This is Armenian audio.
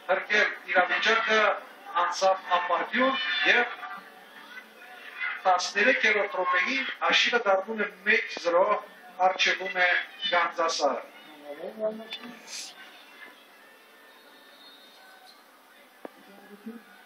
հրկել իրավիճակը անցավ ապարդյուն և 13-րդ րոպեի հաշիվը դառնում է 1-0 առջևում է Գանձասարը։ Thank you.